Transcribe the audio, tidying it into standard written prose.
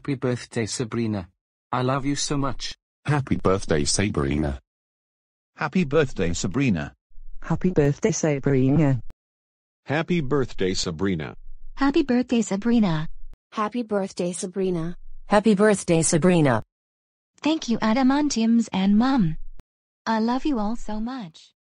Happy birthday, Sabrina. I love you so much. Happy birthday, Sabrina. Happy birthday, Sabrina. Happy birthday, Sabrina. Happy birthday, Sabrina. Happy birthday, Sabrina. Happy birthday, Sabrina. Happy birthday, Sabrina. Thank you, Adamantiums and Mum. I love you all so much.